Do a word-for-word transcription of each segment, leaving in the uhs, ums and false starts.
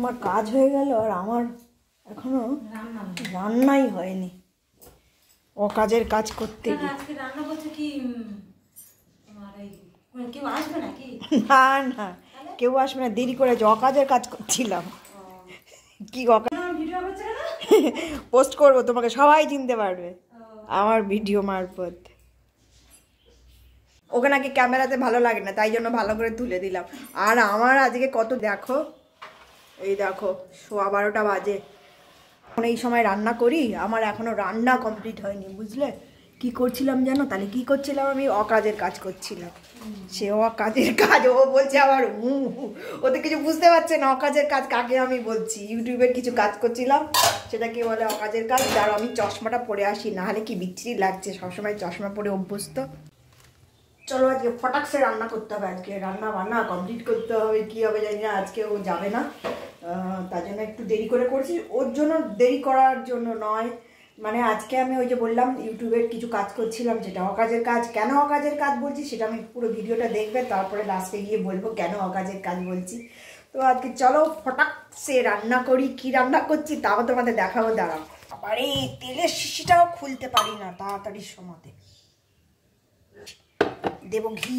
আমার কাজ হয়ে গেল আর আমার এখনো রান্নাই হয়নি। ও কাজের কাজ করতে আজকে রান্না করছে কি কেউ আসবে নাকি? না না কেউ আসবে না, দেরি করে অকাজের কাজ করছিলাম। কি পোস্ট করবো তোমাকে সবাই চিনতে পারবে আমার ভিডিও মারফত। ওকে নাকি ক্যামেরাতে ভালো লাগে না, তাই জন্য ভালো করে তুলে দিলাম। আর আমার আজকে কত দেখো, এই দেখো সোয়া বারোটা বাজে, এখন এই সময় রান্না করি। আমার এখনো রান্না কমপ্লিট হয়নি, বুঝলে? কি করছিলাম জানো? তাহলে কি করছিলাম? আমি অকাজের কাজ করছিলাম। সে অকাজের কাজ ও বলছে আবার হু হু, ও তো কিছু বুঝতে পারছে না অকাজের কাজ কাকে আমি বলছি। ইউটিউবের কিছু কাজ করছিলাম, সেটাকে বলে অকাজের কাজ। আর আমি চশমাটা পরে আসি, না হলে কি বিচ্ছিরি লাগছে, সবসময় চশমা পরে অভ্যস্ত। চলো আজকে ফটাকসে রান্না করতে হবে, আজকে রান্না বান্না কমপ্লিট করতে হবে। কী হবে জানি না, আজকে ও যাবে না, তার জন্য একটু দেরি করে করছি। ওর জন্য দেরি করার জন্য নয়, মানে আজকে আমি ওই যে বললাম ইউটিউবের কিছু কাজ করছিলাম, যেটা অকাজের কাজ। কেন অকাজের কাজ বলছি সেটা আমি পুরো ভিডিওটা দেখবে, তারপরে লাস্টে গিয়ে বলবো কেন অকাজের কাজ বলছি। তো আজকে চলো ফটাকসে রান্না করি। কি রান্না করছি তাও তোমাদের দেখাবো, দাঁড়াও। আবার এই তেলের শিশিটাও খুলতে পারি না তাড়াতাড়ির সময়তে। দেব ঘি,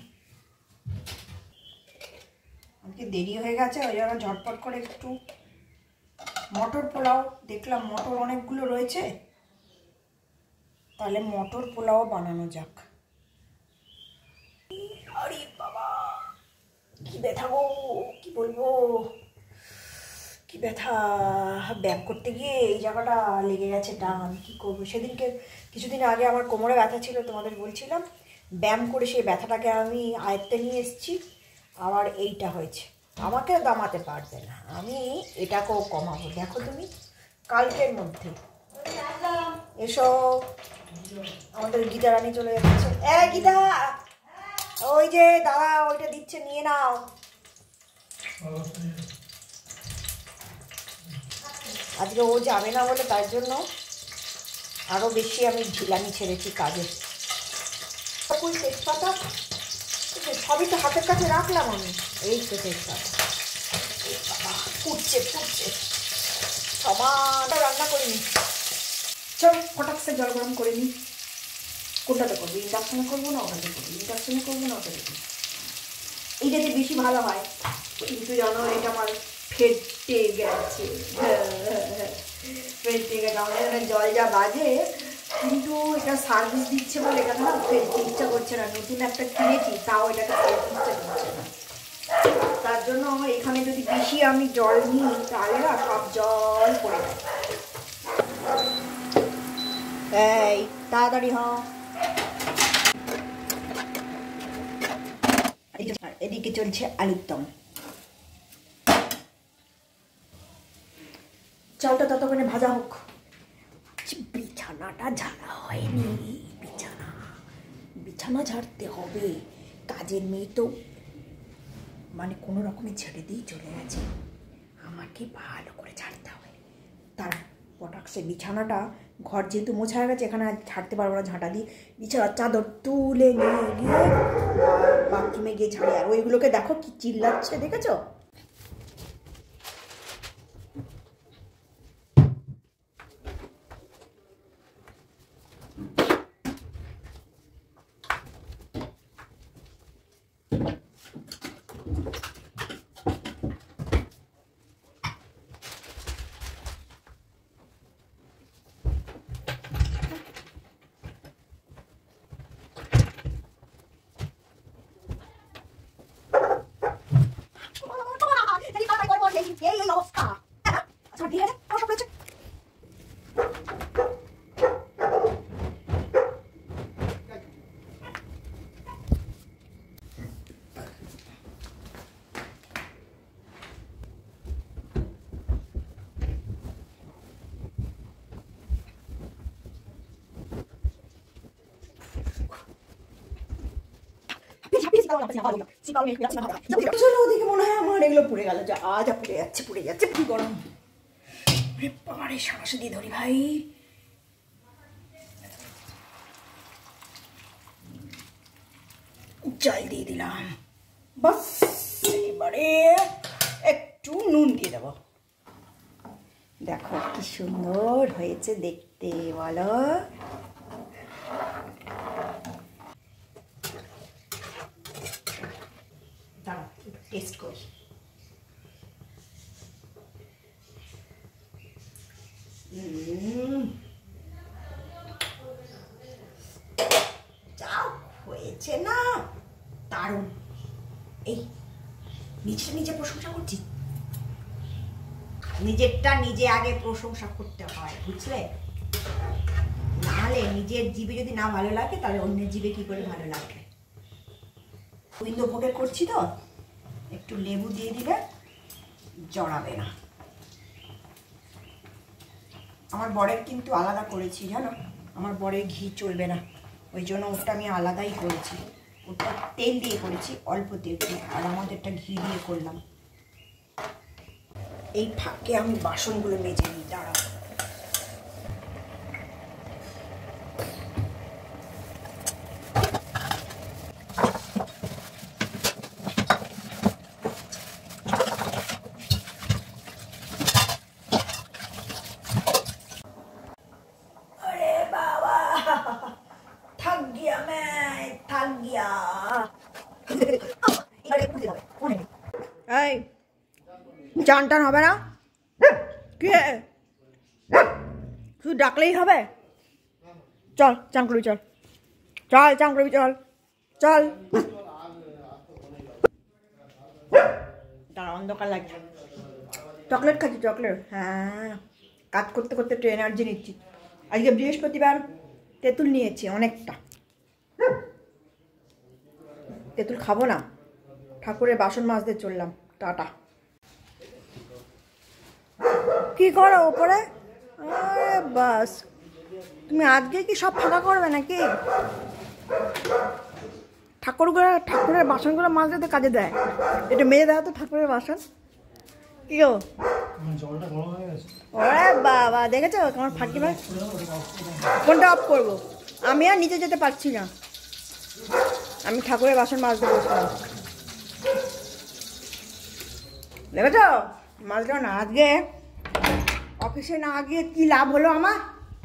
আজকে দেরি হয়ে গেছে ওই জন্য ঝটপট করে একটু মটর পোলাও, দেখলাম মটর অনেকগুলো রয়েছে, তাহলে মটর পোলাও বানানো যাক। আরে বাবা কি ব্যথা গো, কি বলবো, কি ব্যথা। ব্যায়াম করতে গিয়ে এই জায়গাটা লেগে গেছে টান, কি করবো। সেদিনকে কিছুদিন আগে আমার কোমরে ব্যথা ছিল, তোমাদের বলছিলাম, ব্যায়াম করে সেই ব্যথাটাকে আমি আয়ত্তে নিয়ে এসেছি। আবার এইটা হয়েছে, আমাকে দামাতে পারবে না, আমি এটাকেও কমাবো। দেখো তুমি কালকের মধ্যে এসো। আমাদের গীতা রানী চলে যাচ্ছে। এ গীতা, ওই যে দাদা ওইটা দিচ্ছে, নিয়ে নাও। আজকে ও যাবে না বলে তার জন্য আরো বেশি আমি ঢিলামি ছেড়েছি কাজে। তেজপাতা সবই তো হাতের কাছে রাখলাম আমি, এই তো তেজপাতা। ফুটছে ফুটছে, সমানটা রান্না করিনি। চল ফটাকসে জল গরম করে নিই। কোনটাতে করবো, ইন্ডাকশনে করবো না ওটাতে করবো, ইন্ডাকশনে করবো না ওটাতে করবো, এইটাতে বেশি ভালো হয়। কিন্তু জানো এটা আমার ফেটে গেছে, ফেটে গেছে। আমাদের এখানে জল যা বাজে, কিন্তু এটা সার্ভিস দিচ্ছে বলে এটাকে না ফেলতে ইচ্ছা করছে না। নতুন একটা কিনেছি, তাও এটাকে ফেলতে ইচ্ছা করছে না। তার জন্য এখানে যদি বেশি আমি জল নিই তাহলে না সব জল পড়ে যায়। এই তাড়াতাড়ি হ। এদিকে চলছে আলুর দম। চালটা ততক্ষণে ভাজা হোক। বিছানাটা ঝাড়া হয়নি, বিছানা বিছানা ঝাড়তে হবে। কাজের মেয়ে তো মানে কোনো রকমে ছেড়ে দিয়ে চলে গেছে, আমাকে ভালো করে ঝাড়তে হবে। তার পটাকসে বিছানাটা, ঘর যেহেতু মোছা হয়ে গেছে, এখানে আর ঝাড়তে পারবো না, ঝাঁটা দিয়ে বিছানার চাদর তুলে নিয়ে গিয়ে বাথরুমে গিয়ে ঝাড়ি। আর ওইগুলোকে দেখো কি চিল্লাচ্ছে, দেখেছো? এই অবস্থা আচ্ছা দিয়ে আছে। ওদিকে মনে হয় আমার এগুলো পুড়ে গেল, যা আজ পুড়ে যাচ্ছে পুড়ে যাচ্ছে কি গরম। পাহাড়ে শ্বাস দিয়ে ধরি ভাই। জল দিয়ে দিলাম, বাস এবারে একটু নুন দিয়ে দেবো। দেখো কি সুন্দর হয়েছে দেখতে, বলো। দাঁড়াও টেস্ট করি। যা হয়েছে না, দারুণ। এই নিজে নিজে প্রশংসা করছি, নিজেরটা নিজে আগে প্রশংসা করতে হয়, বুঝলে? নাহলে নিজের জিভে যদি না ভালো লাগে তাহলে অন্যের জিভে কি করে ভালো লাগবে? গোবিন্দ ভোগের করছি তো, একটু লেবু দিয়ে দিলে জড়াবে না। আমার বরের কিন্তু আলাদা করেছি, জানো, আমার বরের ঘি চলবে না, ওই জন্য ওটা আমি আলাদাই করেছি। ওটা তেল দিয়ে করেছি, অল্প তেল দিয়ে, আর আমাদেরটা ঘি দিয়ে করলাম। এই ফাঁকে আমি বাসনগুলো মেজে নিই, দাঁড়াও। अरे बाबा थक गया मैं, थक गया। এই চান টান হবে না? কি শুধু ডাকলেই হবে? চল চান করবি, চল চল চান করবি, চল চল। দাঁড়া, অন্ধকার লাগছে। চকলেট খাচ্ছি, চকলেট। হ্যাঁ, কাজ করতে করতে একটু এনার্জি নিচ্ছি। আজকে বৃহস্পতিবার, তেঁতুল নিয়েছি অনেকটা। তেঁতুল খাবো না, ঠাকুরের বাসন মাজতে চললাম। টাটা। কি করো ওপরে? আরে বাস, তুমি আজকে কি সব ফাঁকা করবে নাকি? ঠাকুরগুলো, ঠাকুরের বাসনগুলো মাজতে তো কাজে দেয়, এটা মেজে দেওয়া তো ঠাকুরের বাসন। কি গো, ওরে বাবা, দেখেছো আমার ফাঁকি ভাই? কোনটা অফ করবো? আমি আর নিচে যেতে পারছি না, আমি ঠাকুরের বাসন মাজতে বসলাম। দেখেছ, মাজলো না। আজকে অফিসে না গিয়ে কি লাভ হলো আমার?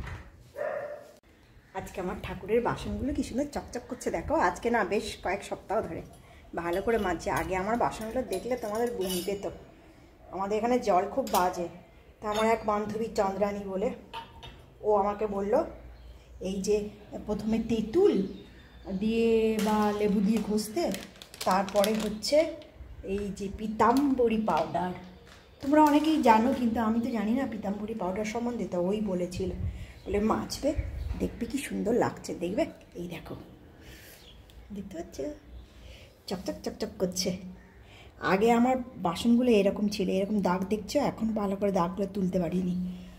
আজকে আমার ঠাকুরের বাসনগুলো কি সুন্দর চকচক করছে, দেখো। আজকে না, বেশ কয়েক সপ্তাহ ধরে ভালো করে মাজছে। আগে আমার বাসনগুলো দেখলে তোমাদের বমি পেত। আমাদের এখানে জল খুব বাজে। তা আমার এক বান্ধবী চন্দ্রানী বলে, ও আমাকে বলল, এই যে প্রথমে তেঁতুল দিয়ে বা লেবু দিয়ে ঘষতে, তারপরে হচ্ছে এই যে পিতাম্বরী পাউডার। তোমরা অনেকেই জানো, কিন্তু আমি তো জানি না পিতাম্বরী পাউডার সম্বন্ধে। তো ওই বলেছিল, বলে মাজবে, দেখবে কি সুন্দর লাগছে, দেখবে। এই দেখো, দেখতে পাচ্ছ, চকচক চকচক করছে। আগে আমার বাসনগুলো এরকম ছিল, এরকম দাগ দেখছো। এখন ভালো করে দাগগুলো তুলতে পারিনি।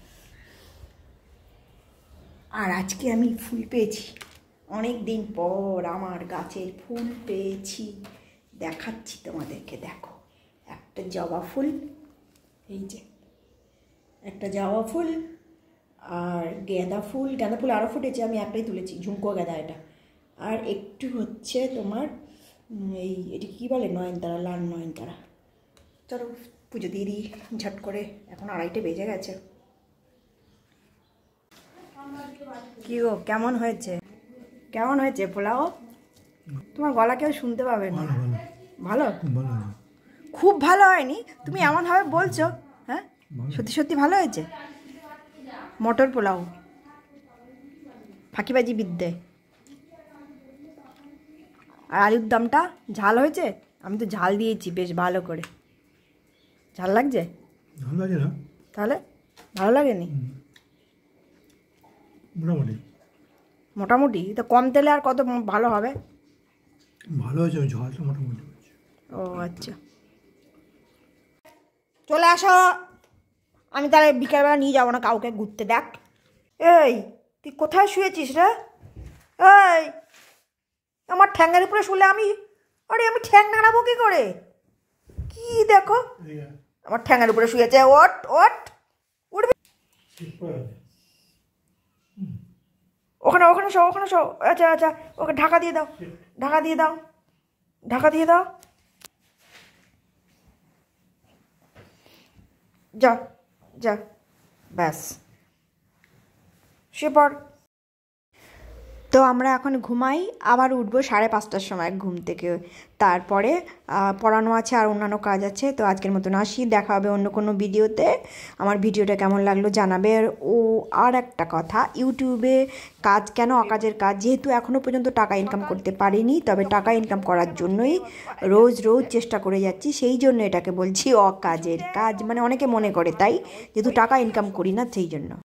আর আজকে আমি ফুল পেয়েছি, অনেক দিন পর আমার গাছের ফুল পেয়েছি, দেখাচ্ছি তোমাদেরকে। দেখো, একটা জবা ফুল, এই যে একটা জবা ফুল, আর গাঁদা ফুল। গাঁদা ফুল আরও ফুটেছে, আমি একটাই তুলেছি, ঝুমকো গাঁদা এটা। আর একটু হচ্ছে তোমার এই, এটি কী বলে, নয়নতারা, লাল নয়নতারা। চলো পুজো দিয়ে দিই ঝট করে, এখন আড়াইটে বেজে গেছে। কি গো, কেমন হয়েছে? কেমন হয়েছে পোলাও? তোমার গলা কেউ শুনতে পাবে না। ভালো? খুব ভালো হয়নি, তুমি এমনভাবে বলছো। হ্যাঁ, সত্যি সত্যি ভালো হয়েছে। মটর পোলাও, ফাঁকিবাজি বিদ্যে। আর আলুর দমটা ঝাল হয়েছে, আমি তো ঝাল দিয়েছি বেশ ভালো করে। ঝাল লাগছে? তাহলে ভালো লাগেনি? মোটামুটি মোটামুটি তো কম তেলে আর কত ভালো হবে? ভালো হয়েছে, ওই ঝালটা মোটামুটি হয়েছে। ও আচ্ছা, চলে আসো। আমি তাহলে বিকেলবেলা নিয়ে যাবো না কাউকে ঘুরতে। দেখ, এই তুই কোথায় শুয়েছিস রে? এই আমার ঠ্যাঙ্গের উপরে শুলে আমি, আরে আমি ঠ্যাং নাড়াবো কী করে? কি দেখো, আমার ঠ্যাঙ্গের উপরে শুয়েছে। ওট ওট উঠবে। ওখানে ওখানে শো, ওখানে শো। আচ্ছা আচ্ছা, ওকে ঢাকা দিয়ে দাও, ঢাকা দিয়ে দাও, ঢাকা দিয়ে দাও। যা যা ব্যাস সে পর। তো আমরা এখন ঘুমাই, আবার উঠবো সাড়ে পাঁচটার সময় ঘুম থেকে। তারপরে পড়ানো আছে আর অন্যান্য কাজ আছে। তো আজকের মতন আসি, দেখা হবে অন্য কোনো ভিডিওতে। আমার ভিডিওটা কেমন লাগলো জানাবে। আর ও আর একটা কথা, ইউটিউবে কাজ কেন অকাজের কাজ, যেহেতু এখনও পর্যন্ত টাকা ইনকাম করতে পারিনি, তবে টাকা ইনকাম করার জন্যই রোজ রোজ চেষ্টা করে যাচ্ছি, সেই জন্য এটাকে বলছি অকাজের কাজ। মানে অনেকে মনে করে তাই, যেহেতু টাকা ইনকাম করি না সেই জন্য।